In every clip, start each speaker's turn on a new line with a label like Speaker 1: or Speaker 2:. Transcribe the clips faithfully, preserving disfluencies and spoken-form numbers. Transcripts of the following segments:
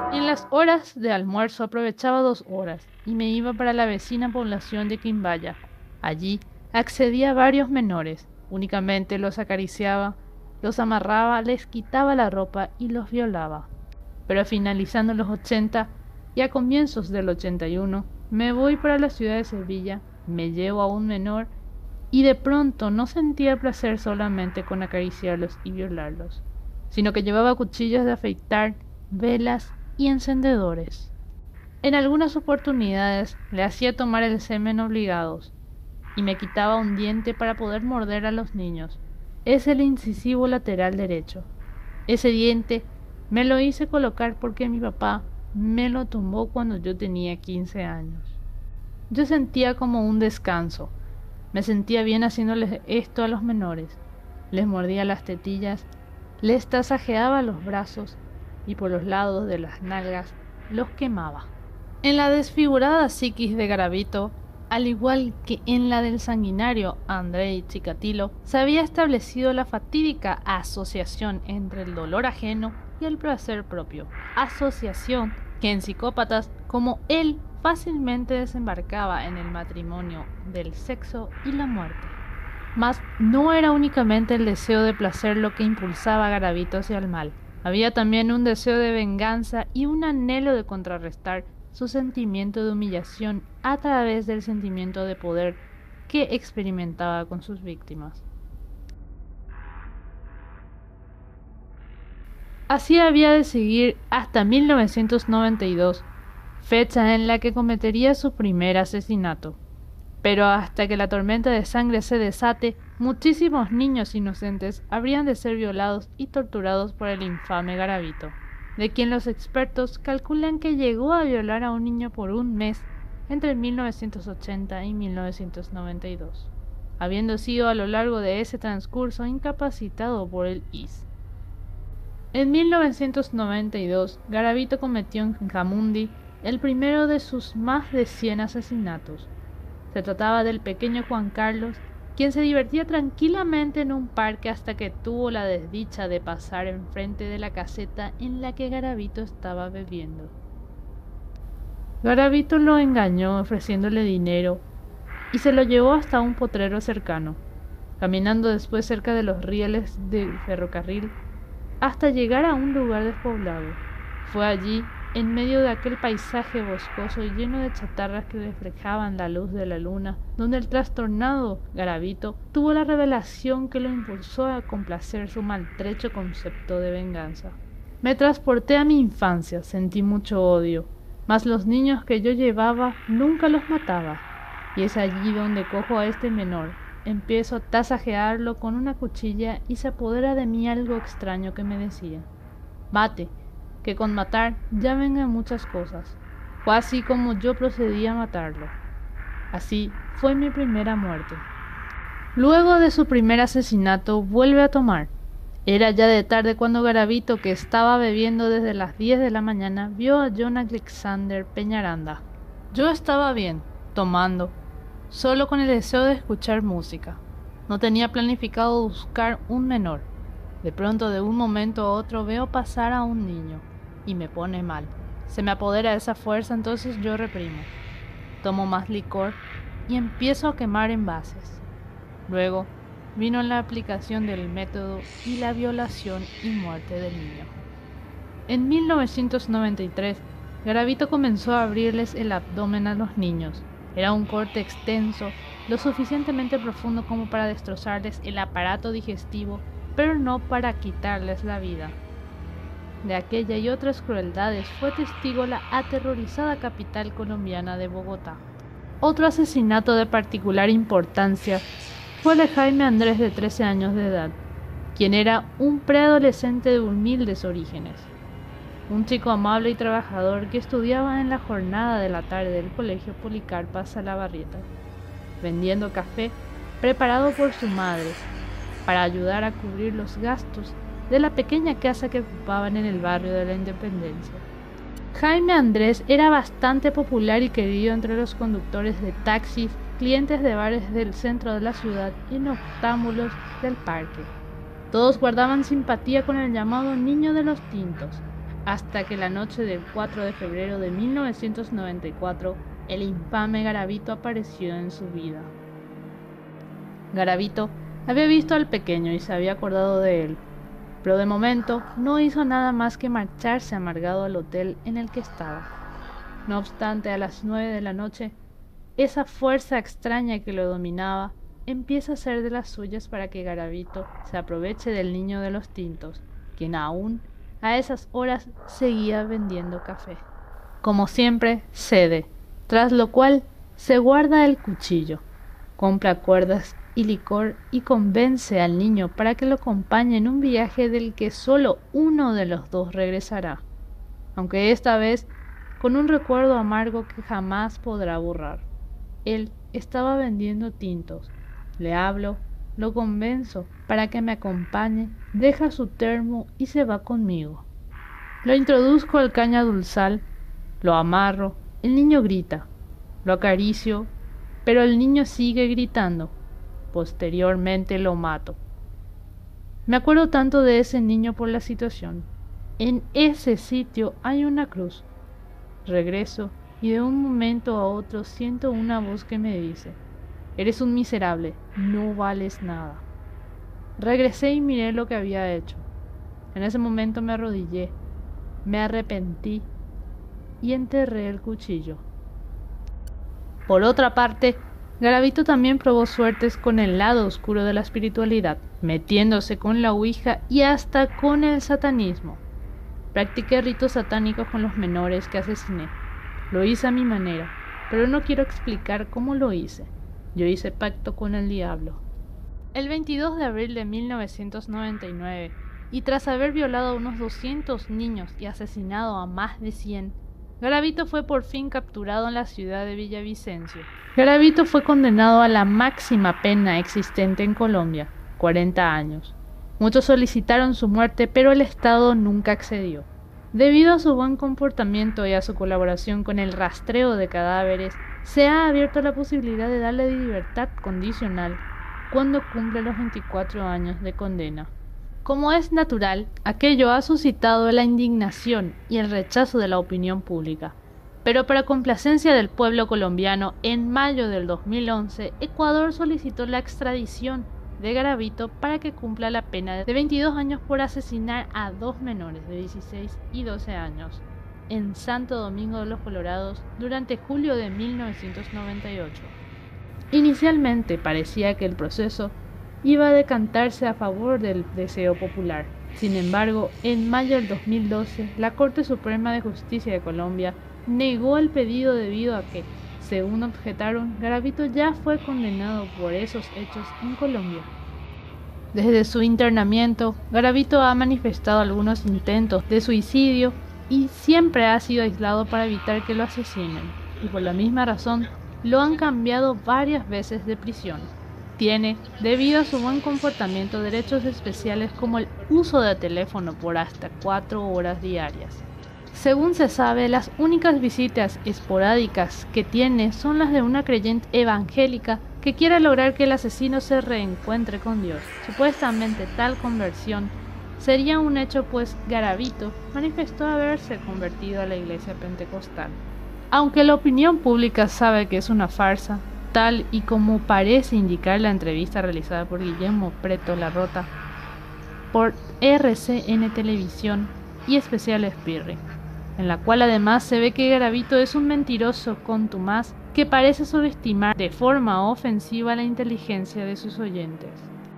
Speaker 1: En las horas de almuerzo aprovechaba dos horas y me iba para la vecina población de Quimbaya. Allí accedía a varios menores, únicamente los acariciaba, los amarraba, les quitaba la ropa y los violaba. Pero finalizando los ochenta y a comienzos del ochenta y uno, me voy para la ciudad de Sevilla, me llevo a un menor y de pronto no sentía placer solamente con acariciarlos y violarlos, sino que llevaba cuchillos de afeitar, velas y encendedores. En algunas oportunidades le hacía tomar el semen obligados y me quitaba un diente para poder morder a los niños. Es el incisivo lateral derecho. Ese diente me lo hice colocar porque mi papá me lo tumbó cuando yo tenía quince años. Yo sentía como un descanso. Me sentía bien haciéndoles esto a los menores. Les mordía las tetillas, les tasajeaba los brazos y por los lados de las nalgas los quemaba. En la desfigurada psiquis de Garavito, al igual que en la del sanguinario Andrei Chikatilo, se había establecido la fatídica asociación entre el dolor ajeno y el placer propio, asociación que en psicópatas como él fácilmente desembarcaba en el matrimonio del sexo y la muerte. Mas no era únicamente el deseo de placer lo que impulsaba a Garavito hacia el mal. Había también un deseo de venganza y un anhelo de contrarrestar su sentimiento de humillación a través del sentimiento de poder que experimentaba con sus víctimas. Así había de seguir hasta mil novecientos noventa y dos, fecha en la que cometería su primer asesinato. Pero hasta que la tormenta de sangre se desate, muchísimos niños inocentes habrían de ser violados y torturados por el infame Garavito, de quien los expertos calculan que llegó a violar a un niño por un mes entre mil novecientos ochenta y mil novecientos noventa y dos, habiendo sido a lo largo de ese transcurso incapacitado por el I S. En mil novecientos noventa y dos, Garavito cometió en Camundi el primero de sus más de cien asesinatos. Se trataba del pequeño Juan Carlos, quien se divertía tranquilamente en un parque hasta que tuvo la desdicha de pasar enfrente de la caseta en la que Garavito estaba bebiendo. Garavito lo engañó ofreciéndole dinero y se lo llevó hasta un potrero cercano, caminando después cerca de los rieles del ferrocarril hasta llegar a un lugar despoblado. Fue allí, en medio de aquel paisaje boscoso y lleno de chatarras que reflejaban la luz de la luna, donde el trastornado Garavito tuvo la revelación que lo impulsó a complacer su maltrecho concepto de venganza. Me transporté a mi infancia, sentí mucho odio, mas los niños que yo llevaba nunca los mataba, y es allí donde cojo a este menor, empiezo a tasajearlo con una cuchilla y se apodera de mí algo extraño que me decía: mate, que con matar ya vengan muchas cosas. Fue así como yo procedí a matarlo. Así fue mi primera muerte. Luego de su primer asesinato vuelve a tomar. Era ya de tarde cuando Garavito, que estaba bebiendo desde las diez de la mañana, vio a John Alexander Peñaranda. Yo estaba bien, tomando, solo con el deseo de escuchar música. No tenía planificado buscar un menor. De pronto, de un momento a otro, veo pasar a un niño y me pone mal. Se me apodera esa fuerza, entonces yo reprimo. Tomo más licor y empiezo a quemar envases. Luego vino la aplicación del método y la violación y muerte del niño. En mil novecientos noventa y tres, Garavito comenzó a abrirles el abdomen a los niños. Era un corte extenso, lo suficientemente profundo como para destrozarles el aparato digestivo, pero no para quitarles la vida. De aquella y otras crueldades fue testigo la aterrorizada capital colombiana de Bogotá. Otro asesinato de particular importancia fue el de Jaime Andrés, de trece años de edad, quien era un preadolescente de humildes orígenes. Un chico amable y trabajador que estudiaba en la jornada de la tarde del colegio Policarpa Salabarrieta, vendiendo café preparado por su madre para ayudar a cubrir los gastos de la pequeña casa que ocupaban en el barrio de la Independencia. Jaime Andrés era bastante popular y querido entre los conductores de taxis, clientes de bares del centro de la ciudad y noctámbulos del parque. Todos guardaban simpatía con el llamado niño de los tintos, hasta que la noche del cuatro de febrero de mil novecientos noventa y cuatro el infame Garavito apareció en su vida. Garavito había visto al pequeño y se había acordado de él, pero de momento no hizo nada más que marcharse amargado al hotel en el que estaba. No obstante, a las nueve de la noche, esa fuerza extraña que lo dominaba empieza a hacer de las suyas para que Garavito se aproveche del niño de los tintos, quien aún a esas horas seguía vendiendo café. Como siempre, cede, tras lo cual se guarda el cuchillo, compra cuerdas y licor y convence al niño para que lo acompañe en un viaje del que solo uno de los dos regresará, aunque esta vez con un recuerdo amargo que jamás podrá borrar. Él estaba vendiendo tintos. Le hablo, lo convenzo para que me acompañe, deja su termo y se va conmigo. Lo introduzco al caña dulzal, lo amarro, el niño grita, lo acaricio, pero el niño sigue gritando. Posteriormente lo mato. Me acuerdo tanto de ese niño por la situación. En ese sitio hay una cruz. Regreso y de un momento a otro siento una voz que me dice: eres un miserable, no vales nada. Regresé y miré lo que había hecho. En ese momento me arrodillé, me arrepentí y enterré el cuchillo. Por otra parte, Garavito también probó suertes con el lado oscuro de la espiritualidad, metiéndose con la ouija y hasta con el satanismo. Practiqué ritos satánicos con los menores que asesiné. Lo hice a mi manera, pero no quiero explicar cómo lo hice. Yo hice pacto con el diablo. El veintidós de abril de mil novecientos noventa y nueve, y tras haber violado a unos doscientos niños y asesinado a más de cien, Garavito fue por fin capturado en la ciudad de Villavicencio. Garavito fue condenado a la máxima pena existente en Colombia, cuarenta años. Muchos solicitaron su muerte, pero el Estado nunca accedió. Debido a su buen comportamiento y a su colaboración con el rastreo de cadáveres, se ha abierto la posibilidad de darle libertad condicional cuando cumple los veinticuatro años de condena. Como es natural, aquello ha suscitado la indignación y el rechazo de la opinión pública. Pero para complacencia del pueblo colombiano, en mayo del dos mil once, Ecuador solicitó la extradición de Garavito para que cumpla la pena de veintidós años por asesinar a dos menores de dieciséis y doce años en Santo Domingo de los Colorados durante julio de mil novecientos noventa y ocho. Inicialmente parecía que el proceso iba a decantarse a favor del deseo popular. Sin embargo, en mayo del dos mil doce, la Corte Suprema de Justicia de Colombia negó el pedido debido a que, según objetaron, Garavito ya fue condenado por esos hechos en Colombia. Desde su internamiento, Garavito ha manifestado algunos intentos de suicidio y siempre ha sido aislado para evitar que lo asesinen, y por la misma razón lo han cambiado varias veces de prisión. Tiene, debido a su buen comportamiento, derechos especiales como el uso de teléfono por hasta cuatro horas diarias. Según se sabe, las únicas visitas esporádicas que tiene son las de una creyente evangélica que quiere lograr que el asesino se reencuentre con Dios. Supuestamente tal conversión sería un hecho, pues Garavito manifestó haberse convertido a la iglesia pentecostal. Aunque la opinión pública sabe que es una farsa, tal y como parece indicar la entrevista realizada por Guillermo Preto Larrota por R C N Televisión y Especial Espirri, en la cual además se ve que Garavito es un mentiroso contumaz que parece subestimar de forma ofensiva la inteligencia de sus oyentes.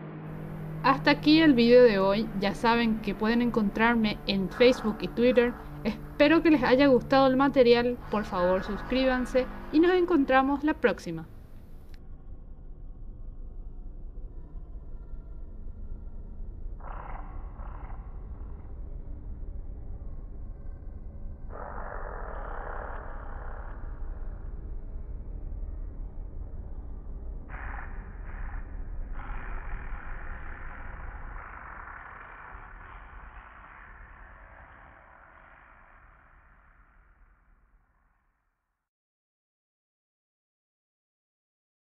Speaker 1: Hasta aquí el video de hoy. Ya saben que pueden encontrarme en Facebook y Twitter. Espero que les haya gustado el material. Por favor, suscríbanse y nos encontramos la próxima.